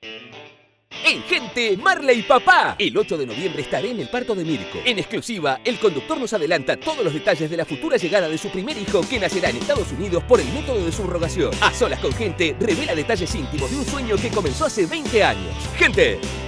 En Gente, Marley Papá. El 8 de noviembre estaré en el parto de Mirko. En exclusiva, el conductor nos adelanta todos los detalles de la futura llegada de su primer hijo que nacerá en Estados Unidos por el método de subrogación. A solas con Gente, revela detalles íntimos de un sueño que comenzó hace 20 años. Gente.